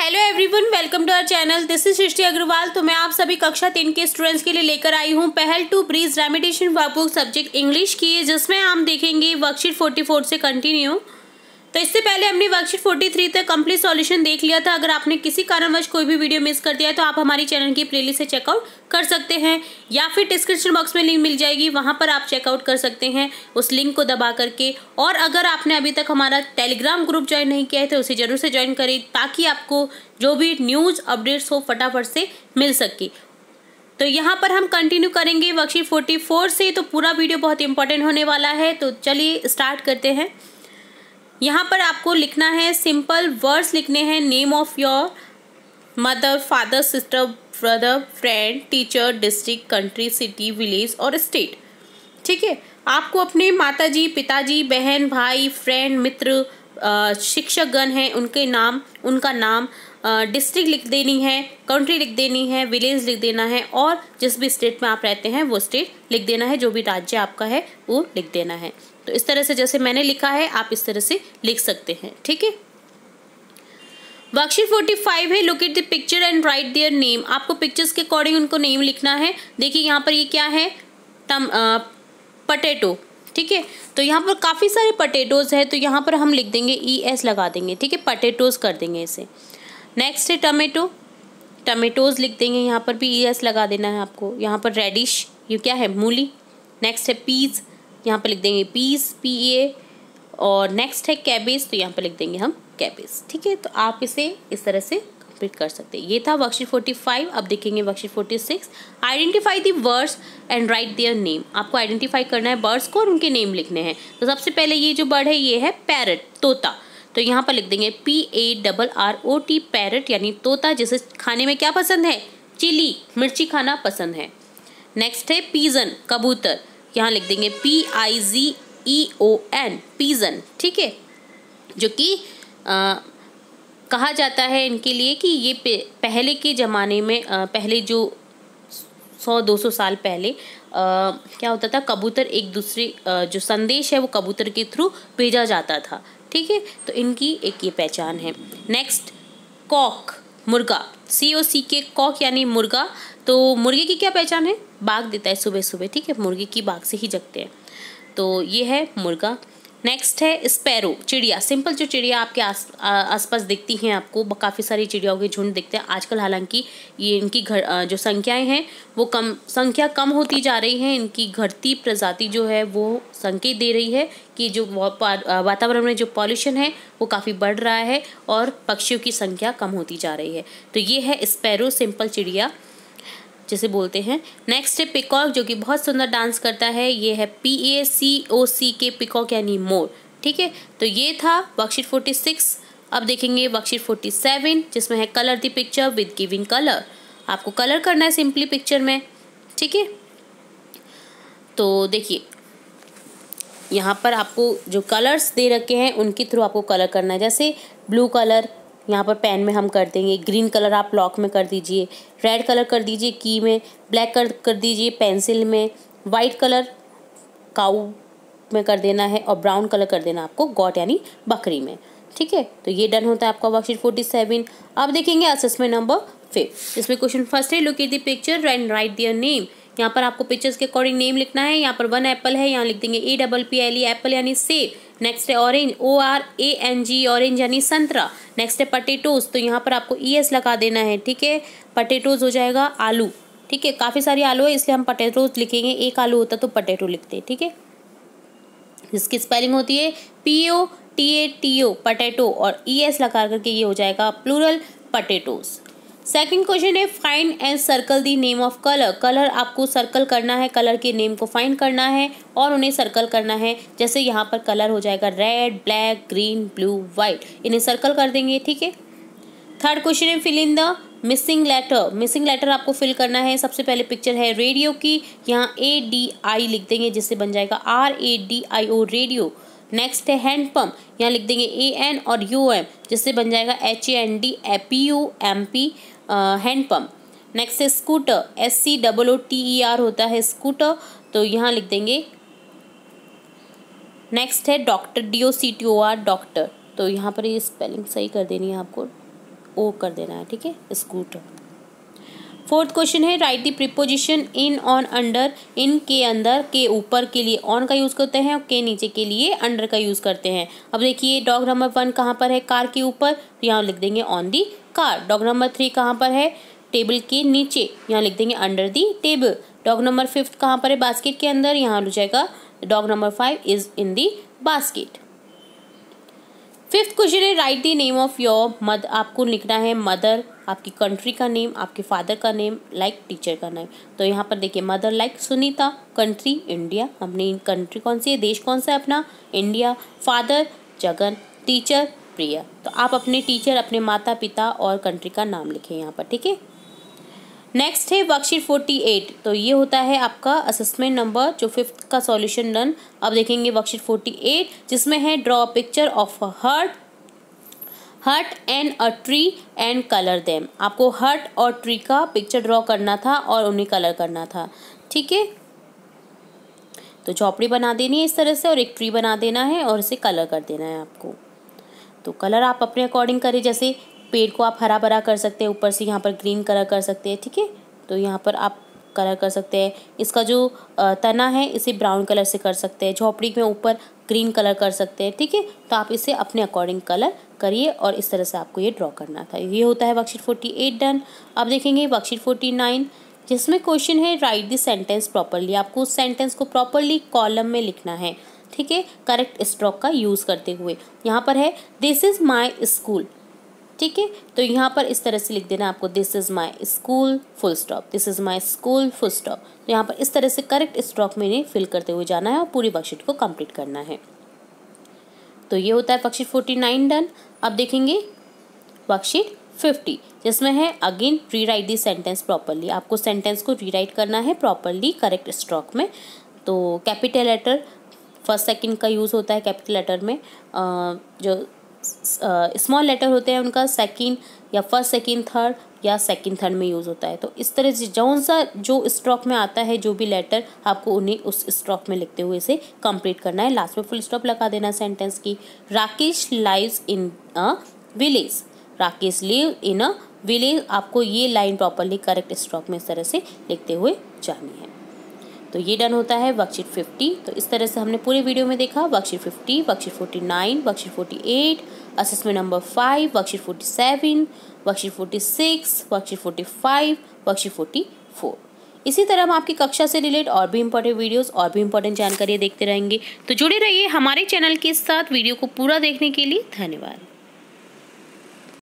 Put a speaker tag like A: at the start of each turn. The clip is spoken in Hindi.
A: Hello everyone, welcome to our channel. This is Srishti Agarwal. तो मैं आप सभी कक्षा 3 के स्टूडेंट्स के लिए लेकर आई हूँ Pahal to bridge remediation workbook subject English की, जिसमें हम देखेंगे वर्कशीट 44 से कंटिन्यू। तो इससे पहले हमने वर्कशीट 43 तक कंप्लीट सॉल्यूशन देख लिया था। अगर आपने किसी कारणवश कोई भी वीडियो मिस कर दिया है तो आप हमारी चैनल की प्लेलिस्ट से चेकआउट कर सकते हैं, या फिर डिस्क्रिप्शन बॉक्स में लिंक मिल जाएगी, वहां पर आप चेकआउट कर सकते हैं उस लिंक को दबा करके। और अगर आपने अभी तक हमारा टेलीग्राम ग्रुप ज्वाइन नहीं किया है तो उसे जरूर से ज्वाइन करें, ताकि आपको जो भी न्यूज़ अपडेट्स हो फटाफट से मिल सके। तो यहाँ पर हम कंटिन्यू करेंगे वर्कशीट 44 से। तो पूरा वीडियो बहुत इंपॉर्टेंट होने वाला है, तो चलिए स्टार्ट करते हैं। यहाँ पर आपको लिखना है, सिंपल वर्ड्स लिखने हैं। Name of your mother, father, sister, brother, friend, teacher, district, country, city, village और स्टेट। ठीक है, आपको अपने माताजी, पिताजी, बहन, भाई, फ्रेंड, मित्र, शिक्षकगण हैं उनके नाम, उनका नाम, डिस्ट्रिक्ट लिख देनी है, कंट्री लिख देनी है, विलेज लिख देना है, और जिस भी स्टेट में आप रहते हैं वो स्टेट लिख देना है। जो भी राज्य आपका है वो लिख देना है। तो इस तरह से जैसे मैंने लिखा है आप इस तरह से लिख सकते हैं। ठीक है, वर्कशीट 45 है, look at the picture and write their name. आपको पिक्चर्स के अकॉर्डिंग उनको नेम लिखना है। देखिए यहाँ पर ये क्या है, पटेटो। ठीक है, तो यहाँ पर काफ़ी सारे पटेटोज है, तो यहाँ पर हम लिख देंगे ES लगा देंगे। ठीक है, पटेटोज कर देंगे इसे। नेक्स्ट है टमेटो, टमेटोज लिख देंगे, यहाँ पर भी ES लगा देना है आपको। यहाँ पर रेडिश, ये क्या है, मूली। नेक्स्ट है पीज, यहाँ पर लिख देंगे पीस, PA। और नेक्स्ट है कैबेज, तो यहाँ पर लिख देंगे हम कैबेज। ठीक है, तो आप इसे इस तरह से कंप्लीट कर सकते हैं। ये था वर्कशीट 45। अब देखेंगे worksheet 46। Identify the words and write their name. आपको आइडेंटिफाई करना है बर्ड्स को और उनके नेम लिखने हैं। तो सबसे पहले ये जो बर्ड है ये है पैरट, तोता। तो यहाँ पर लिख देंगे PARROT, पैरट यानी तोता, जिसे खाने में क्या पसंद है, चिली, मिर्ची खाना पसंद है। नेक्स्ट है पीजन, कबूतर। यहाँ लिख देंगे PIGEON, पीजन। ठीक है, जो कि कहा जाता है इनके लिए कि ये पहले के ज़माने में, पहले जो 100-200 साल पहले क्या होता था, कबूतर एक दूसरे, जो संदेश है वो कबूतर के थ्रू भेजा जाता था। ठीक है, तो इनकी एक ये पहचान है। नेक्स्ट कॉक, मुर्गा, COCK, कॉक यानी मुर्गा। तो मुर्गे की क्या पहचान है, बाग देता है सुबह सुबह। ठीक है, मुर्गे की बाग से ही जगते हैं, तो ये है मुर्गा। नेक्स्ट है स्पैरो, चिड़िया। सिंपल जो चिड़िया आपके आसपास दिखती हैं, आपको काफ़ी सारी चिड़ियाओं के झुंड दिखते हैं आजकल। हालांकि ये इनकी जो संख्याएं हैं वो संख्या कम होती जा रही है। इनकी घटती प्रजाति जो है वो संकेत दे रही है कि जो वातावरण में जो पॉल्यूशन है वो काफ़ी बढ़ रहा है और पक्षियों की संख्या कम होती जा रही है। तो ये है स्पैरो, सिंपल चिड़िया जिसे बोलते हैं। नेक्स्ट है पिकॉक, जो कि बहुत सुंदर डांस करता है। ये है PACOCK, पिकॉक यानी मोर। ठीक है, तो ये था वर्कशीट 46। अब देखेंगे वर्कशीट 47, जिसमें है colour the picture with giving colour. आपको कलर करना है सिंपली पिक्चर में। ठीक है, तो देखिए यहाँ पर आपको जो कलर्स दे रखे हैं उनके थ्रू आपको कलर करना है। जैसे ब्लू कलर यहाँ पर पेन में हम कर देंगे, ग्रीन कलर आप लॉक में कर दीजिए, रेड कलर कर दीजिए की में, ब्लैक कलर कर दीजिए पेंसिल में, वाइट कलर काऊ में कर देना है, और ब्राउन कलर कर देना आपको गॉट यानी बकरी में। ठीक है, तो ये डन होता है आपका वर्कशीट 47। अब देखेंगे असेसमेंट नंबर 5, जिसमें क्वेश्चन फर्स्ट है, look at the picture and write their name. यहाँ पर आपको पिक्चर्स के अकॉर्डिंग नेम लिखना है। यहाँ पर 1 एप्पल है, यहाँ लिख देंगे APPLE, एप्पल यानी सेब। नेक्स्ट है ऑरेंज, ORANG, ऑरेंज यानी संतरा। नेक्स्ट है पटेटोज, तो यहाँ पर आपको ES लगा देना है। ठीक है, पटेटोज हो जाएगा आलू। ठीक है, काफ़ी सारी आलू है इसलिए हम पटेटोज लिखेंगे, एक आलू होता तो पटेटो लिखते हैं। ठीक है, जिसकी स्पेलिंग होती है POTATO, पटेटो, और ES लगा करके ये हो जाएगा प्लूरल पटेटोज। सेकंड क्वेश्चन है, find and circle the name of colour. Colour आपको सर्कल करना है, कलर के नेम को फाइंड करना है और उन्हें सर्कल करना है। जैसे यहाँ पर कलर हो जाएगा red, black, green, blue, white, इन्हें सर्कल कर देंगे। ठीक है, थर्ड क्वेश्चन है, fill in the missing letter. Missing letter आपको फिल करना है। सबसे पहले पिक्चर है रेडियो की, यहाँ ADI लिख देंगे, जिससे बन जाएगा RADIO, रेडियो। नेक्स्ट है हैंड पंप, यहाँ लिख देंगे AN और UM, जिससे बन जाएगा HAND PUMP, hand pump. Next है स्कूटर, SCOOTER होता है स्कूटर, तो यहाँ लिख देंगे। नेक्स्ट है डॉक्टर, DOCTOR, डॉक्टर, तो यहाँ पर ये स्पेलिंग सही कर देनी है आपको, ओ कर देना है, ठीक है, स्कूटर। फोर्थ क्वेश्चन है write the preposition in, on, under. In के अंदर, के ऊपर के लिए ऑन का यूज़ करते हैं और के नीचे के लिए अंडर का यूज़ करते हैं। अब देखिए डॉग नंबर 1 कहाँ पर है, कार के ऊपर, तो यहाँ लिख देंगे on the car. Dog number 3 कहाँ पर है, टेबल के नीचे, यहाँ लिख देंगे under the table. Dog number 5 कहाँ पर है, बास्केट के अंदर, यहाँ हो जाएगा dog number 5 is in the basket. Fifth question है write the name of your mother. आपको लिखना है मदर, आपकी कंट्री का नेम, आपके फादर का नेम, लाइक टीचर का नेम। तो यहाँ पर देखिए mother like Sunita, country India, अपनी कंट्री कौन सी है, देश कौन सा है अपना, India. Father Jagan, teacher Priya. तो आप अपने टीचर, अपने माता पिता और कंट्री का नाम लिखें यहाँ पर, ठीक है। नेक्स्ट है वर्कशीट 48। तो ये होता है आपका असेसमेंट नंबर जो 5th का सॉल्यूशन डन। अब देखेंगे वर्कशीट 48 जिसमें है draw picture of a hut and a tree and colour them. आपको हट और ट्री का पिक्चर ड्रॉ करना था और उन्हें कलर करना था, ठीक है। तो झोपड़ी बना देनी है इस तरह से और एक ट्री बना देना है और इसे कलर कर देना है आपको। तो कलर आप अपने अकॉर्डिंग करें, जैसे पेड़ को आप हरा भरा कर सकते हैं, ऊपर से यहाँ पर ग्रीन कलर कर सकते हैं, ठीक है। तो यहाँ पर आप कलर कर सकते हैं। इसका जो तना है इसे ब्राउन कलर से कर सकते हैं, झोपड़ी में ऊपर ग्रीन कलर कर सकते हैं, ठीक है। तो आप इसे अपने अकॉर्डिंग कलर करिए और इस तरह से आपको ये ड्रॉ करना था। ये होता है वर्कशीट 48 डन। अब देखेंगे वर्कशीट 49 जिसमें क्वेश्चन है राइट द सेंटेंस प्रॉपरली। आपको उस सेंटेंस को प्रॉपरली कॉलम में लिखना है, ठीक है, करेक्ट स्ट्रोक का यूज़ करते हुए। यहाँ पर है दिस इज़ माई स्कूल, ठीक है। तो यहाँ पर इस तरह से लिख देना आपको this is my school full stop, this is my school full stop. तो यहाँ पर इस तरह से करेक्ट स्ट्रोक में इन्हें फिल करते हुए जाना है और पूरी वर्कशीट को कंप्लीट करना है। तो ये होता है वर्कशीट 49 डन। अब देखेंगे वर्कशीट 50 जिसमें है again rewrite the sentence properly. आपको सेंटेंस को रीराइट करना है प्रॉपरली करेक्ट स्ट्रोक में। तो कैपिटल लेटर फर्स्ट सेकंड का यूज़ होता है, कैपिटल लेटर में जो स्मॉल लेटर होते हैं उनका सेकंड या फर्स्ट सेकंड थर्ड या सेकंड थर्ड में यूज़ होता है। तो इस तरह से जौन सा जो स्ट्रोक में आता है जो भी लेटर आपको उन्हें उस स्ट्रोक में लिखते हुए इसे कंप्लीट करना है। लास्ट में फुल स्टॉप लगा देना सेंटेंस की। Rakesh lives in a village, Rakesh live in a village. आपको ये लाइन प्रॉपरली करेक्ट स्ट्रोक में इस तरह से लिखते हुए जानी है। तो ये डन होता है वर्कशीट 50। तो इस तरह से हमने पूरे वीडियो में देखा worksheet 50, worksheet 49, worksheet 48, assessment number 5, worksheet 47, worksheet 46, worksheet 45, worksheet 44। इसी तरह हम आपकी कक्षा से रिलेटेड और भी इंपॉर्टेंट वीडियोस और भी इंपॉर्टेंट जानकारी देखते रहेंगे। तो जुड़े रहिए हमारे चैनल के साथ। वीडियो को पूरा देखने के लिए धन्यवाद।